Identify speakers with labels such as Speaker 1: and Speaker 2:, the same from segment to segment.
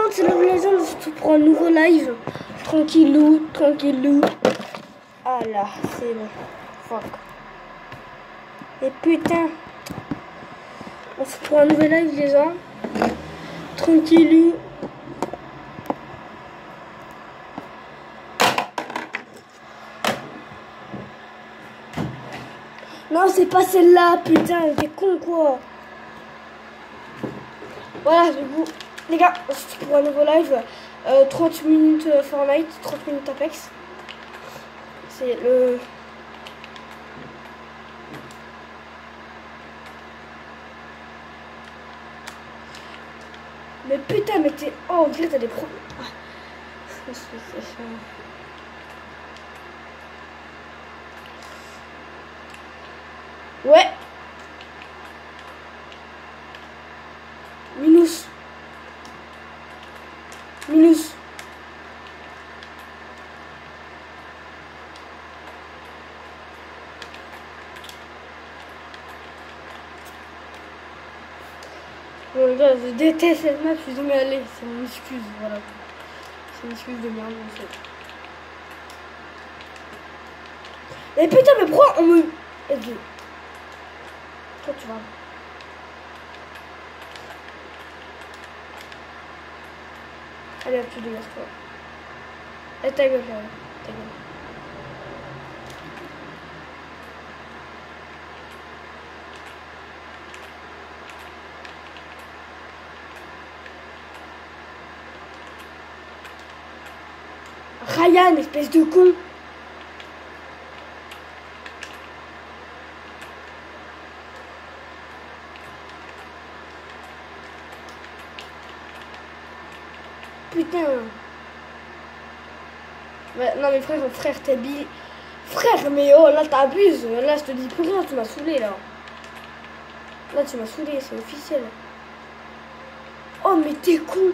Speaker 1: contre, c'est Love Legends, surtout pour un nouveau live. Tranquillou, tranquillou. Ah là, c'est bon. Fuck. Et putain. On se prend un nouvel live, les gens. Tranquillou. Non, c'est pas celle-là, putain, t'es con quoi. Voilà, du coup, les gars, c'est pour un nouveau live. 30 minutes Fortnite, 30 minutes Apex. C'est le... Mais putain, mais t'es... Oh, on dirait que t'as des problèmes. Ah. Ouais. Minus. Minus. Bon les gars, je déteste cette map, je suis jamais allé, c'est mon excuse, voilà. C'est une excuse de merde en fait. Mais putain, mais pourquoi on me... Toi tu vas... Allez hop, tu dégages toi. Et ta gueule, là. Ta gueule. Ryan, espèce de con. Putain. Ouais, non mais frère, t'es bi... Frère, mais oh, là t'abuses. Là, je te dis plus rien, tu m'as saoulé, là. Là, tu m'as saoulé, c'est officiel. Oh, mais t'es con.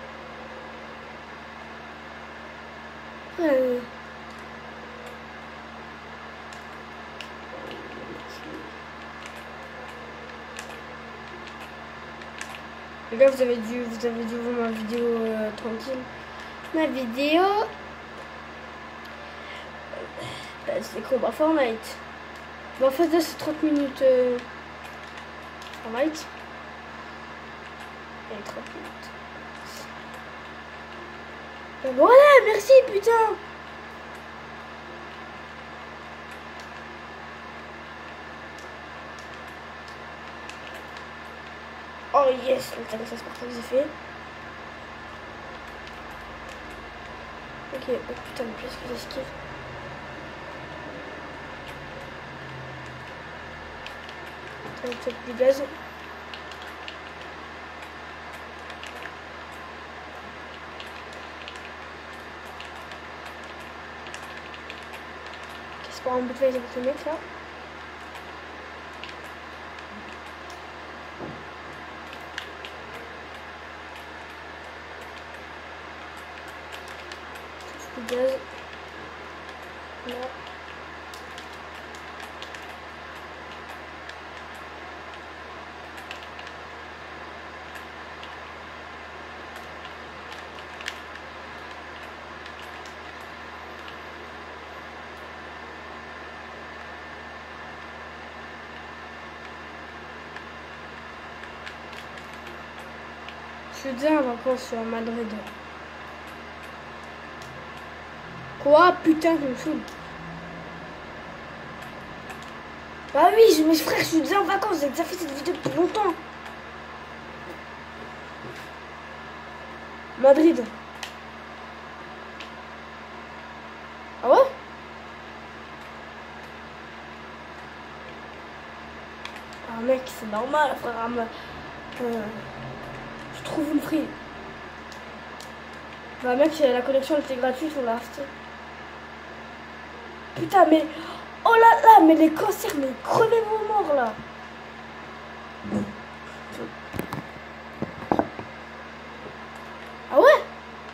Speaker 1: Les gars, vous avez dû voir ma vidéo tranquille. Ma vidéo, c'est combat Fortnite. Bon, en fait, là, c'est 30 minutes Fortnite. Et 30 minutes. Et voilà, merci, putain. Oh yes, le talent ça Spartan que j'ai fait. Ok, oh putain, mais qu'est-ce que j'esquive. Attends, du gaz. C'est pas un bout de phase avec le mec là. Du gaz. Là. Je suis déjà en vacances sur Madrid. Quoi? Putain, je me saoule. Bah oui, mes frères, je suis déjà en vacances. J'ai déjà fait cette vidéo depuis longtemps. Madrid. Ah ouais? Ah mec, c'est normal, frère. Je trouve une free. Bah mec, la connexion était gratuite, on l'a acheté. Putain, mais... Oh là là, mais les cancers, mais crevez vos morts là. Ah ouais?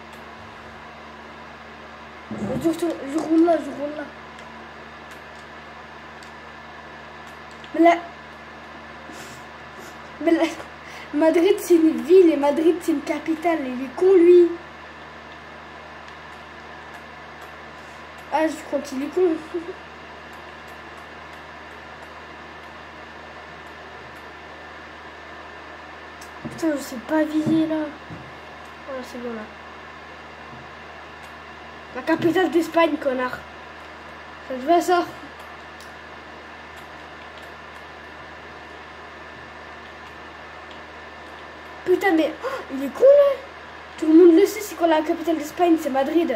Speaker 1: Je roule là, je roule là. Mais là... Madrid, c'est une ville et Madrid, c'est une capitale. Il est con, lui. Ah, je crois qu'il est con. Putain, je sais pas viser, là. Voilà, c'est bon, là. La capitale d'Espagne, connard. Ça te va, ça? Putain, mais oh, il est con là. Tout le monde le sait, c'est quoi la capitale d'Espagne? C'est Madrid.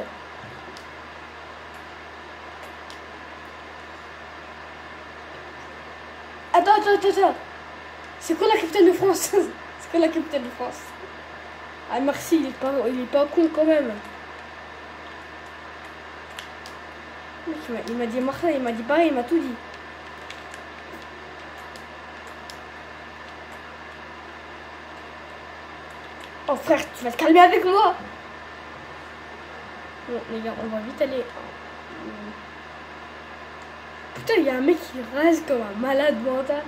Speaker 1: Attends. C'est quoi la capitale de France? C'est quoi la capitale de France? Ah, merci, il est pas con quand même. Il m'a dit Marseille, il m'a dit pareil, il m'a tout dit. Oh frère, tu vas te calmer avec moi. Bon les gars, on va vite aller. Putain, il y a un mec qui rase comme un malade mental.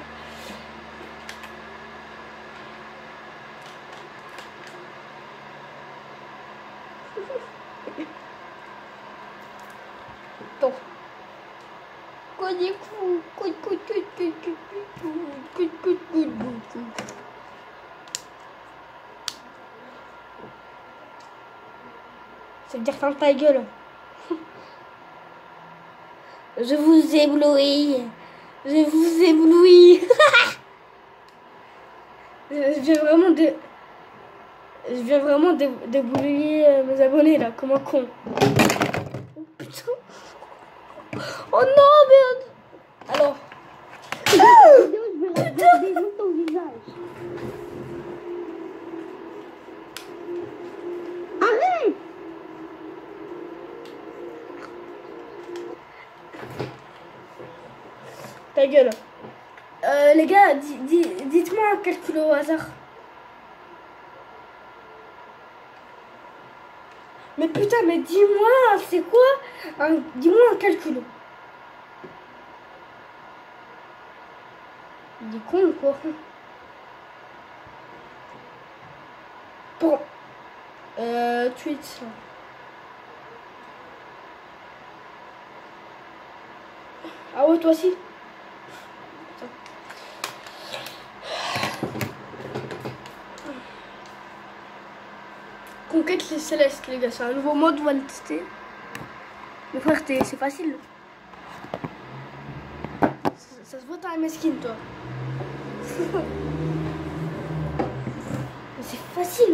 Speaker 1: Attends. Ça veut dire ferme ta gueule. Je vous éblouis. Je vous éblouis. Je viens vraiment d'éblouir mes abonnés là, comme un con. Oh putain. Oh non, merde. Alors. Je vais regarder ton visage. Arrête. Ta gueule. Les gars, dites-moi un calcul au hasard. Mais putain, mais dis-moi, c'est quoi? Dis-moi un calcul. Il est con ou quoi? Bon. Tweet. Ah ouais, toi aussi? Conquête les célestes, les gars, c'est un nouveau mode, on va le tester. Mais frère, c'est facile. Ça se voit, t'as un mesquine, toi. Mais c'est facile.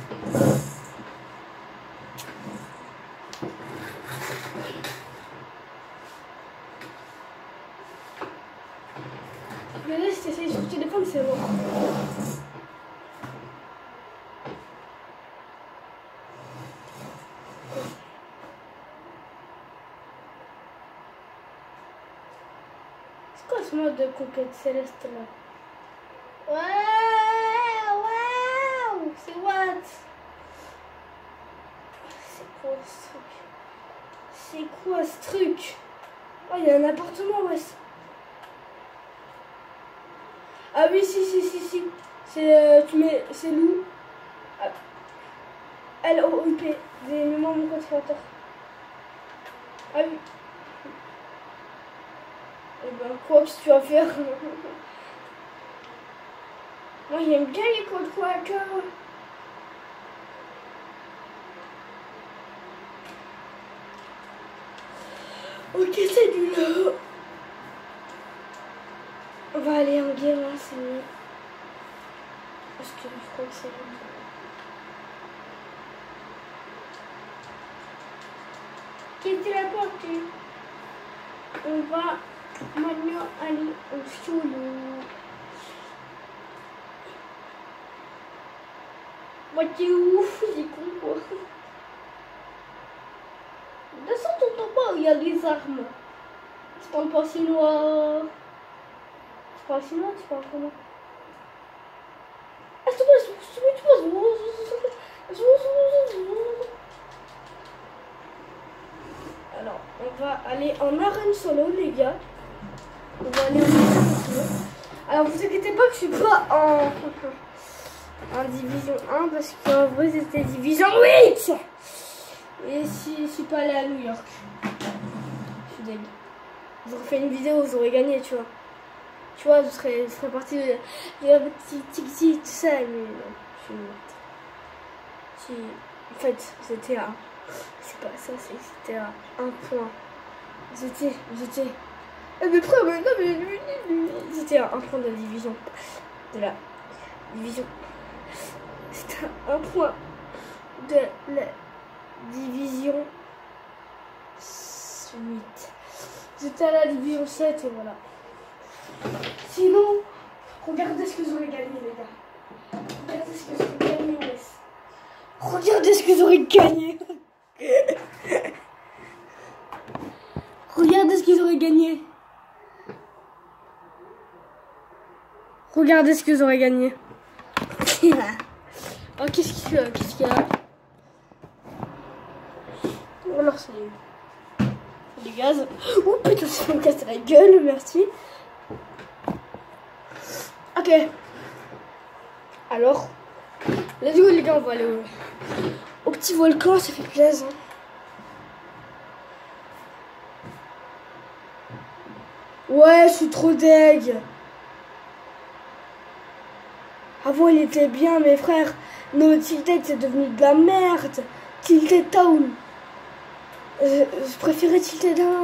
Speaker 1: Mais là, si t'essayes sur le téléphone, c'est bon. C'est quoi ce mode de conquête céleste là? Waouh, c'est what? C'est quoi ce truc? C'est quoi ce truc? Oh, il y a un appartement, ouais. Ah oui, si. C'est, tu mets, c'est loup. LOUP, des mémoires mon code créateur. Ah oui. Et ben, quoi que tu vas faire? Moi, j'aime bien les codes créateurs. Ok, c'est du là. On va aller en game, hein, c'est mieux. Parce que je crois que c'est bon. Qu'est-ce que tu as porté? On va maintenant aller au solo. Moi, t'es ouf, c'est con quoi. Descends ton pas où il y a des armes. Tu parles pas chinois. Tu parles chinois, tu parles comment? Ah, s'il te plaît, alors, on va aller en arène solo, les gars. On va aller en arène solo. Alors, vous inquiétez pas que je suis pas en... en division 1 parce qu'en vrai c'était division 8. Et si je suis pas allé à New York, je suis deg. J'aurais fait une vidéo, vous aurez gagné, tu vois. Tu vois, je serais parti de la petite tiki, tout ça, mais non, je suis morte. En fait, c'était à... C'est pas ça, c'était à 1 point. J'étais... Mais pourquoi maintenant, j'étais à 1 point de la division. De la division. C'était à 1 point de la division 8. J'étais à la division 7 et voilà. Sinon, regardez ce que j'aurais gagné, les gars. Regardez ce que j'aurais gagné, Wes. Regardez ce que j'aurais gagné. Regardez ce qu'ils auraient gagné. Regardez ce que j'aurais gagné. Oh, qu'est-ce qu'il y a? Alors, c'est des gaz. Oh putain, ça me casse la gueule, merci. Ok. Alors, let's go les gars, on va aller au petit volcan, ça fait plaisir. Ouais, je suis trop deg. Avant, il était bien, mes frères. No Tilted, c'est devenu de la merde. Tilted Town. Je préférais Tilted 1.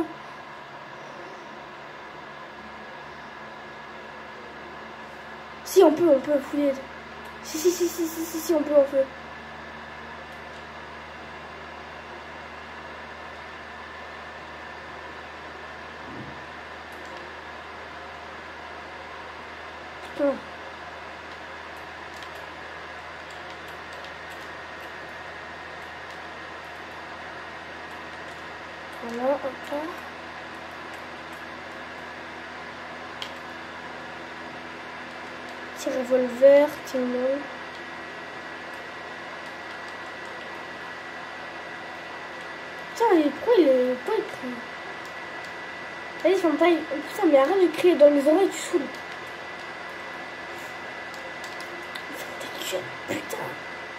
Speaker 1: Si, on peut fouiller. Si, on peut. Putain. Voilà, hop. Petit revolver, petit nom. Putain, pourquoi il crie? Vas-y, ferme ta gueule. Putain, mais arrête de crier dans les oreilles, tu saoules. Ferme ta gueule, putain.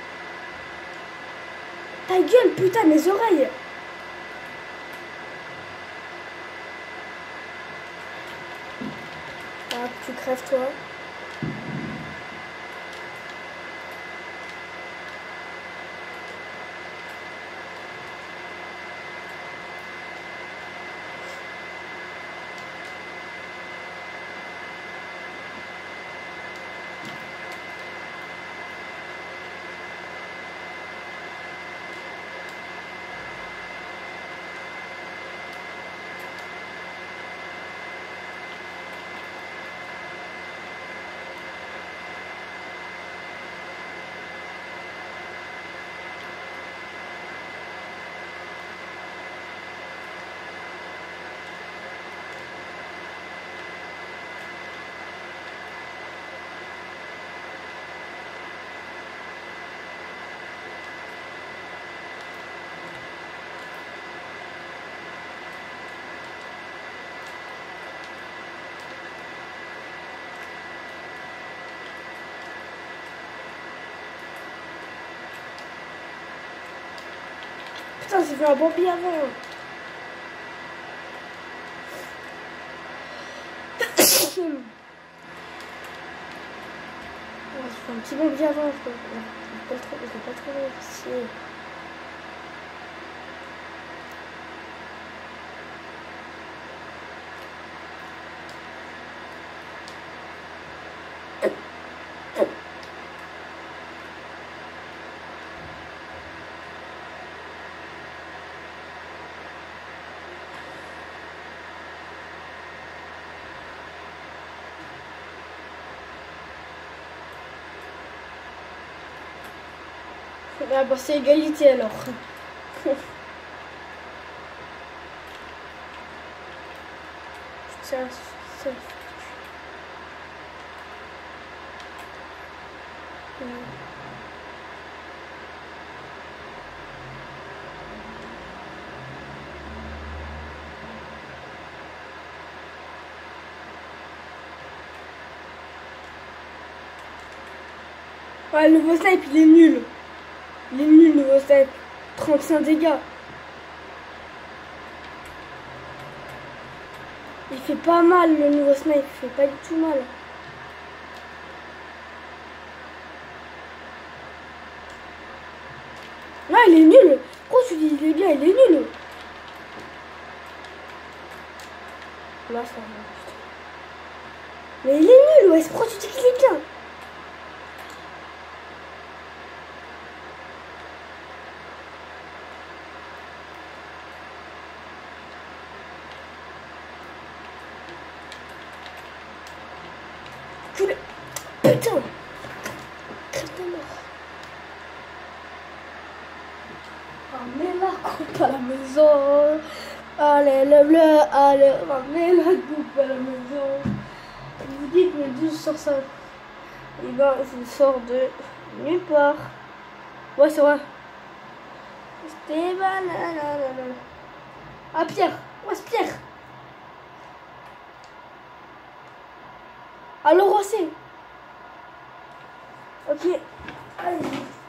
Speaker 1: Ta gueule, putain, mes oreilles. Ah, tu crèves, toi. Putain, j'ai vu un bombier avant. J'ai fait un petit bombier avant. Je vais pas trop réussir. Ah bah c'est égalité alors. Ça. Ouais, le nouveau snipe, il est nul. Il est nul, le nouveau snipe. 35 dégâts. Il fait pas mal, le nouveau snipe. Il fait pas du tout mal. Non, il est nul. Pourquoi tu dis il est bien? Il est nul. Là, ça va. Mais il est nul, ouais. Pourquoi tu dis qu'il est bien? Putain. Crête de mort. Ramène la coupe à la maison. Allez, le bleu, allez, ramène la coupe à la maison. Vous dites, mais d'où sort ça? Eh ben, ça sort de nulle part. Ouais, c'est vrai. Esteban, ah, Pierre. Ouais, c'est Pierre. Alors, Rosset. Ok. Allez.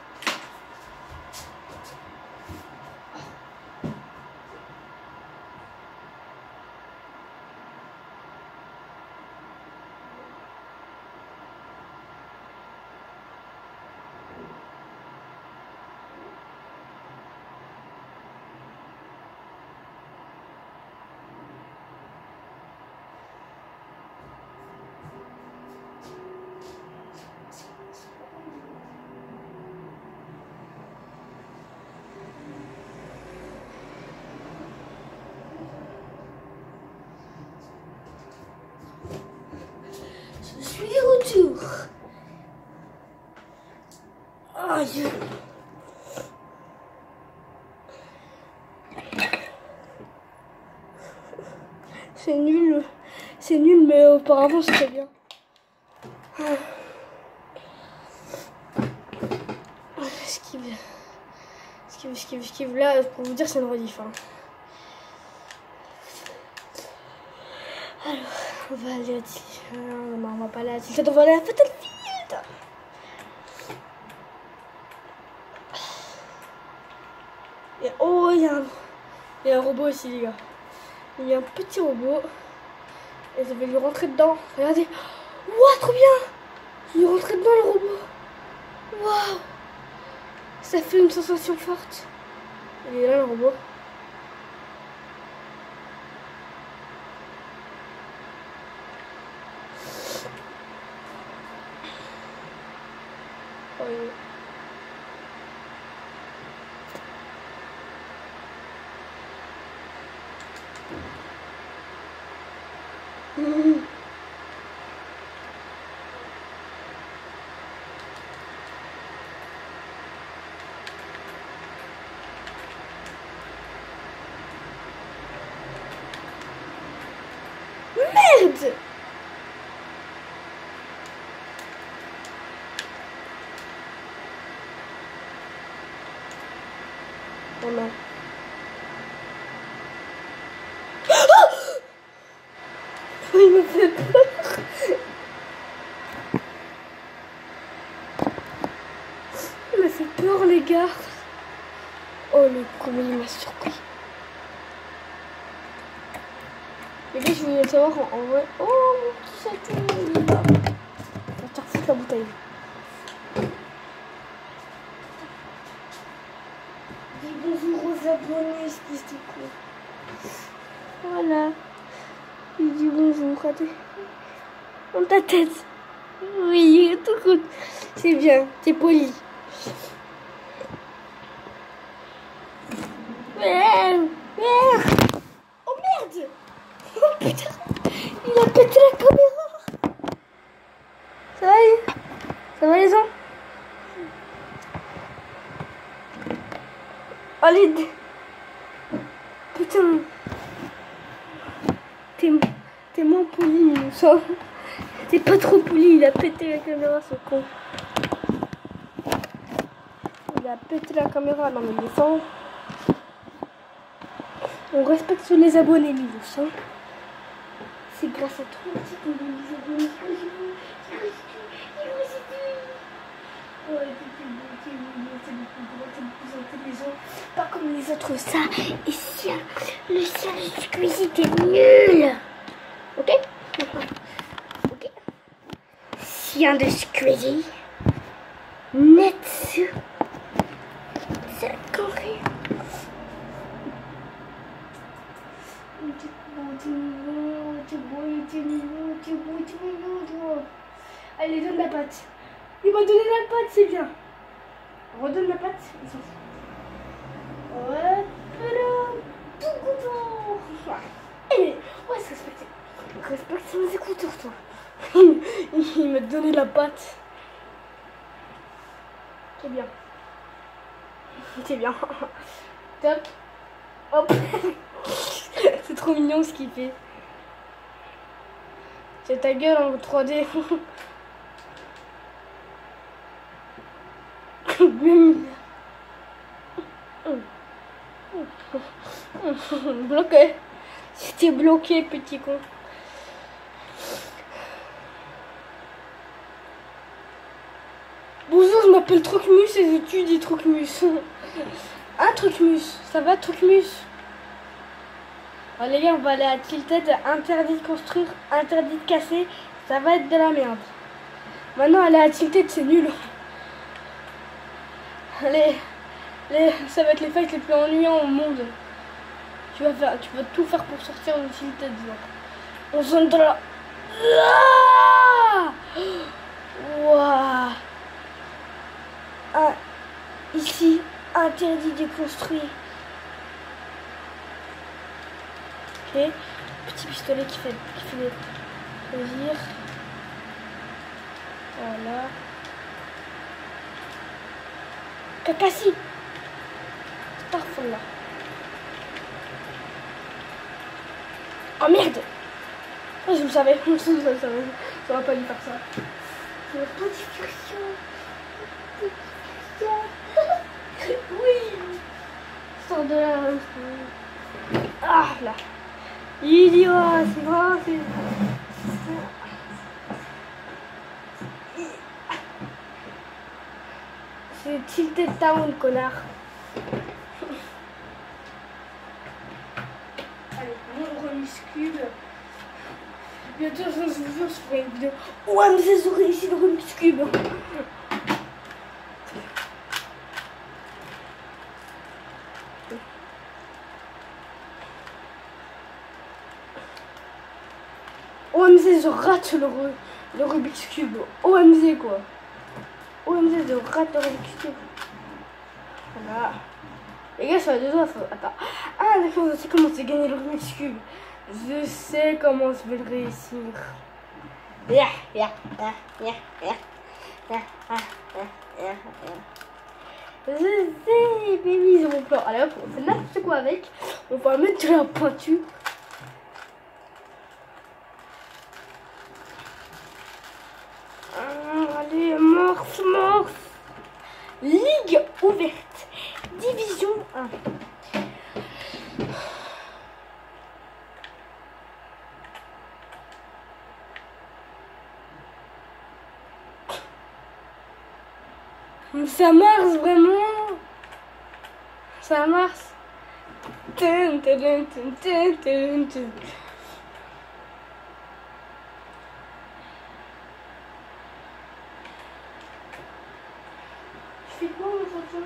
Speaker 1: Je suis de retour. Aïe. C'est nul, mais auparavant c'était bien. Esquive. Là, pour vous dire, c'est une rediff. Hein. Alors, on va aller à Tilly. Non, on va pas aller à Tilly. On va aller à Fatalfield. Et oh, il y a un robot ici, les gars. Il y a un petit robot. Et je vais lui rentrer dedans. Regardez. Waouh, trop bien. Je lui rentrer dedans, le robot. Waouh. Ça fait une sensation forte. Il est là, le robot. Oh, Merde! Oh non. Oh, il me fait peur. Il m'a fait peur, les gars. Oh, le comment il m'a surpris. Les gars, je voulais savoir en vrai. Oh, mon petit chaton, il est là. On va te refoutre la bouteille. Dis bonjour aux abonnés, ce qui se cool. Voilà. Il dit bonjour à dans ta tête. Oui, tout cool. C'est bien, t'es poli. Merde. Oh merde. Oh putain. Il a pété la caméra. Ça va, ça va les gens? Allez. Putain. T'es moins poli, ça. T'es pas trop poli, il a pété la caméra, ce con. Il a pété la caméra, non mais il est sans. On respecte sur les abonnés, Milos. Hein. C'est grâce à toi aussi qu'on a les abonnés. Ouais, t'es mignon, t'es beaucoup grand, t'es plus intelligent. Pas comme les autres, ça. Et si le chien de Squeezie, t'es nul. Ok? Ok. Chien de Squeezie. Netsu. C'est correct. T'es mignon, toi. Allez, donne la patte. Il m'a donné la patte, c'est bien. Redonne la patte. Hop là. Tout content. Allez, on va se respecter. Respecte mes écouteurs, toi. Il m'a donné la patte. C'est bien. C'est bien. Top. Hop. C'est trop mignon ce qu'il fait. C'est ta gueule en 3D. Bloqué. C'était bloqué, petit con. Bonjour, je m'appelle Trucmus et j'étudie Trucmus. Un Trucmus, ça va Trucmus? Alors les gars, on va aller à Tilted, interdit de construire, interdit de casser, ça va être de la merde. Maintenant aller à Tilted, c'est nul. Allez, ça va être les fights les plus ennuyants au monde. Tu vas tout faire pour sortir de Tilted. On sonne de là. Waouh. Ah, ici, interdit de construire. Ok, petit pistolet qui fait plaisir. Voilà. Kakassi. Parfait là. Oh merde. Oh, je le savais. Ça va pas lui faire ça. C'est pas discussion. Oui. Sors de là. Ah là. Idiot, c'est vrai, c'est... C'est Tilted Town, connard. Allez, mon Rubik's Cube. Bientôt, je vous jure, je ferai une vidéo. Ouais, mais c'est souris ici le Rubik's Cube. OMG, je rate le Rubik's Cube. OMG, quoi. OMG, je rate le Rubik's Cube. Voilà. Les gars, ça va deux doigts. Attends. Ah, d'accord, je sais comment c'est gagner le Rubik's Cube. Je sais comment je vais le réussir. Je sais, baby, ils ont mon plan. Allez hop, on fait n'importe quoi avec. On va mettre de la peinture. Allez, morse. Ligue ouverte. Division 1. Ça marche vraiment. Ça marche. Tu fais quoi, mon enfant?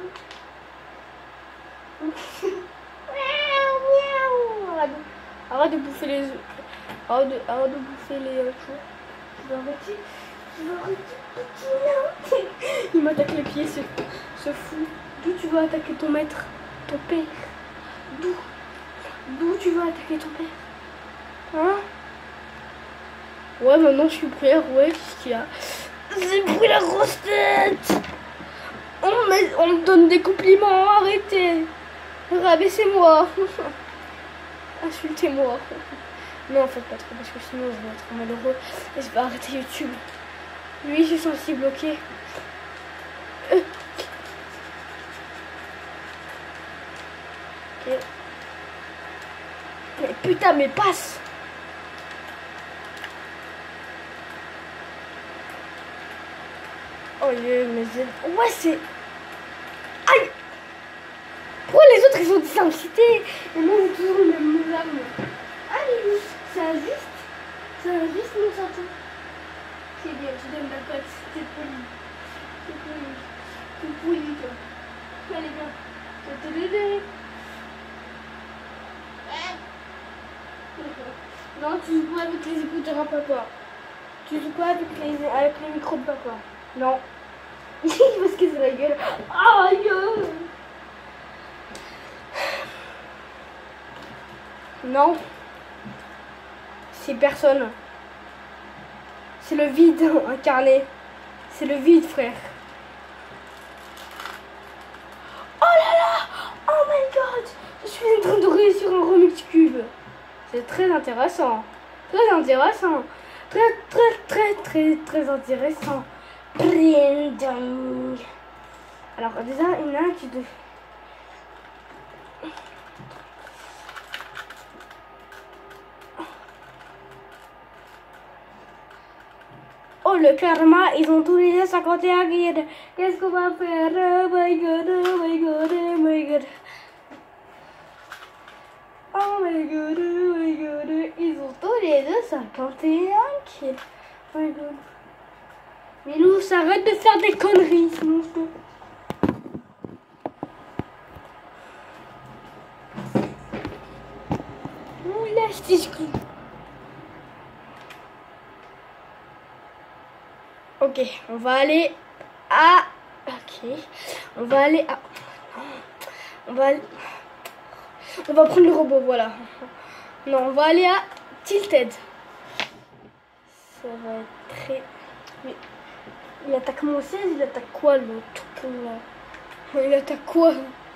Speaker 1: Arrête de bouffer les œufs. Arrête de bouffer les choses. Je vais arrêter. Il m'attaque les pieds, ce fou. D'où tu veux attaquer ton maître? Ton père? D'où tu veux attaquer ton père? Hein? Ouais, maintenant je suis prêt. Ouais, qu'est-ce qu'il y a? J'ai pris la grosse tête. On me donne des compliments, arrêtez. Rabaissez-moi. Insultez-moi. Non, en fait pas trop, parce que sinon je vais être malheureux et je vais arrêter YouTube. Lui, je suis censé bloquer. Ok. Mais putain, mais passe. Oh mais ouais, c'est... Aïe! Pourquoi les autres, ils ont dit simplicité? Et moi, j'ai toujours le même mot là. Allez, ça juste mon santé. C'est bien, tu donnes la cote, c'est poli. C'est poli. C'est poli, toi. Allez, bien. Non, tu joues pas avec les écouteurs à papa. Tu joues pas avec les micros de papa. Non. Il va se casser la gueule. Aïe! Non. C'est personne. C'est le vide incarné. C'est le vide, frère. Oh là là! Oh my god! Je suis en train de réussir un remix cube. C'est très intéressant. Très intéressant. Très intéressant. Branding. Alors déjà, il y en a un qui doit... Oh le karma, ils ont tous les deux 51 guides. Qu'est-ce qu'on va faire? Oh my god, oh my god, oh my god. Oh my god, oh my god. Ils ont tous les deux 51 kills. Oh my god. Milou, arrête de faire des conneries, sinon je te... Oula, je t'ai exclu. Ok, on va aller à... Ok, on va aller à... On va prendre le robot, voilà. Non, on va aller à Tilted. Ça va être très... Mais il attaque mon 16, il attaque quoi l'autre? Il attaque quoi?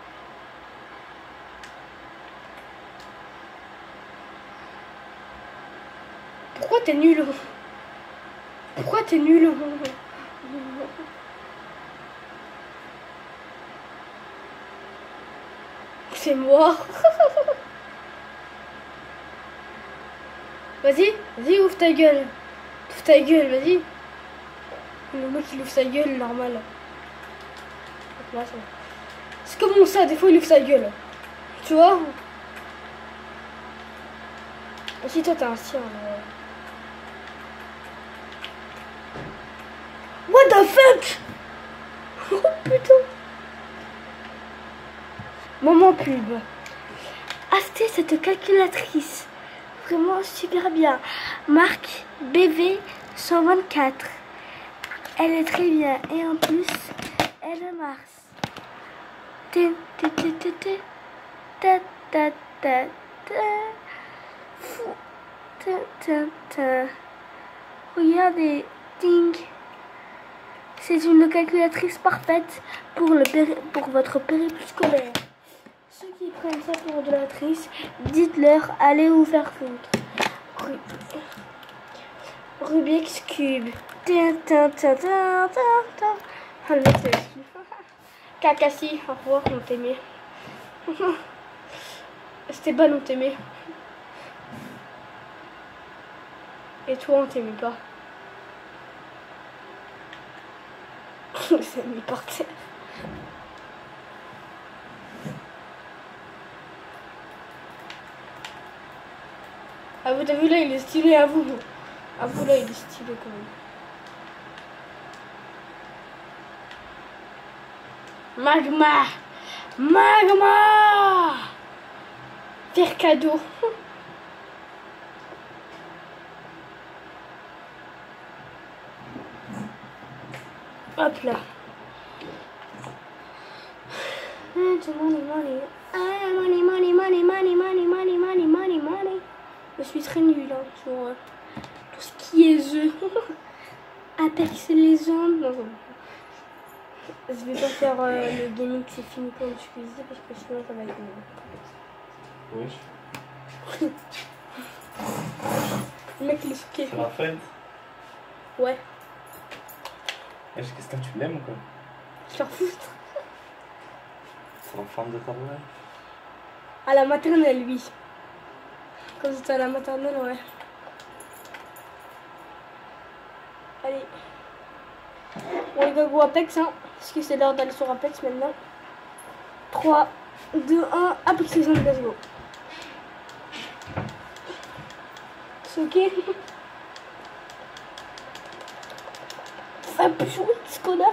Speaker 1: Pourquoi t'es nul? Pourquoi t'es nul? C'est mort. Vas-y, ouvre ta gueule. Ouvre ta gueule, vas-y. Le mec il ouvre sa gueule, normal. C'est comme ça, des fois il ouvre sa gueule. Tu vois? Si toi t'as un sien. What the fuck? Oh putain. Moment pub. Achetez cette calculatrice. Vraiment super bien. Marque BV 124. Elle est très bien. Et en plus, elle marche. Regardez. Ding. C'est une calculatrice parfaite pour votre périple scolaire. Ceux qui prennent ça pour de la triche, dites-leur, allez vous faire foutre. Rubik's Cube. Kakassi, au revoir, on t'aimait. Esteban, on t'aimait. Et toi, on t'aimait pas. C'est mis par terre. Ah vous avez vu là il est stylé à vous. À vous là il est stylé quand même. Magma. Faire cadeau. Hop là. Money. Je suis très nulle hein, sur tout ce qui est jeu. Apex Legends. Non. Je vais pas faire le gaming, c'est fini comme je disais parce que sinon ça va être nul. Oui. Le mec il est choqué.
Speaker 2: C'est la fête.
Speaker 1: Ouais.
Speaker 2: Est-ce que tu l'aimes ou quoi?
Speaker 1: Je leur foutre.
Speaker 2: C'est l'enfant de ta mère.
Speaker 1: À la maternelle, oui. Quand j'étais à la maternelle, ouais. Allez. Bon les gars, go Apex, hein, parce que c'est l'heure d'aller sur Apex maintenant. 3, 2, 1, Apex Legends, let's go. C'est ok. Ah putain, ce connard.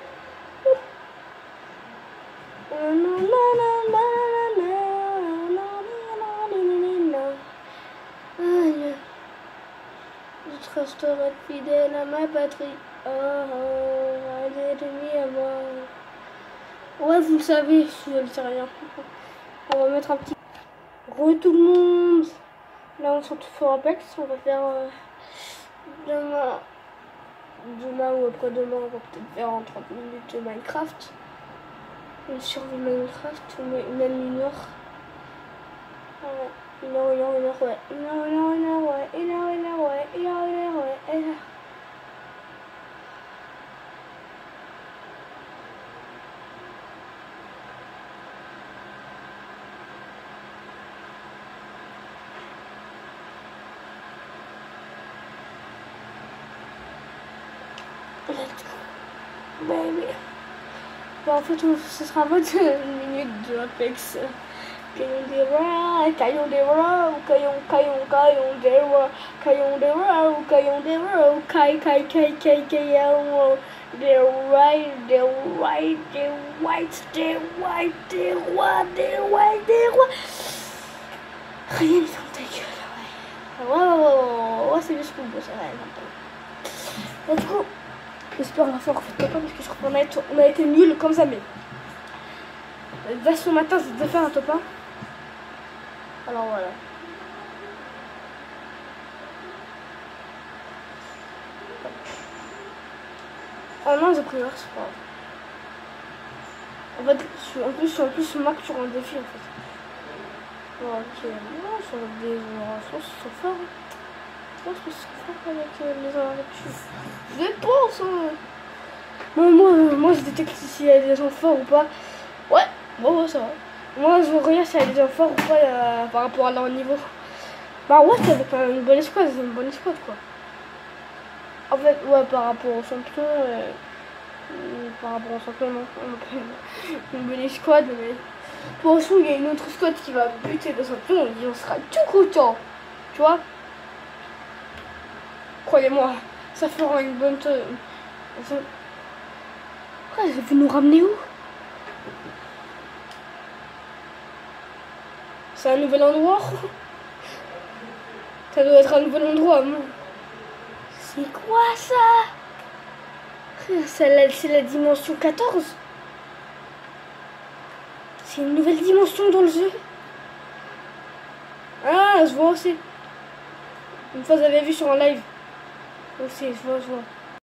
Speaker 1: Je resterai fidèle à ma patrie. Oh, oh, allez, à moi. Ouais, vous le savez, je ne sais rien. On va mettre un petit. Re tout le monde. Là, on se retrouve sur Apex. On va faire demain ou après-demain, on va peut-être faire en 30 minutes Minecraft. Une survie Minecraft, ou même 1 heure. Ouais. 1 heure, ouais. 1 heure, ouais. 1 heure, ouais. 1 heure, ouais. Let's go, baby. Bon, en fait, ce sera 21 minutes de Apex. Caillon des rats, caillon des rats, caillon des rats, caillon des rats, caillon des rats, caillon des right, des white, des white, des white, des rois, des white, des rois. Rien ne ferme ta gueule, ouais, c'est juste pour le boss, ouais, let's go. J'espère la faire en fait top 1 parce que je crois qu'on a été nuls comme ça, mais ce matin c'est de faire un top 1. Alors voilà. Oh non, j'ai pris l'heure, c'est pas grave. En fait, je suis en plus sur Mac sur un défi en fait. Bon, ok, non, sur des générations, ils sont forts. Je pense que c'est fort avec les arrêts. Je pense. Moi je détecte s'il y a des gens forts ou pas. Ouais, bon, ça va. Moi je regarde s'il y a des gens forts ou pas par rapport à leur niveau. Bah ouais, c'est avec une bonne escouade, quoi. En fait, ouais, par rapport au champion, non, on a pas une bonne escouade, mais pour l'instant il y a une autre escouade qui va buter le champion et on sera tout content, tu vois. Croyez-moi, ça fera une bonne... Elle veut nous ramener où? C'est un nouvel endroit? Ça doit être un nouvel endroit, moi. C'est quoi ça? C'est la dimension 14. C'est une nouvelle dimension dans le jeu. Ah, je vois aussi. Une fois j'avais vu sur un live. Aussi, je vois.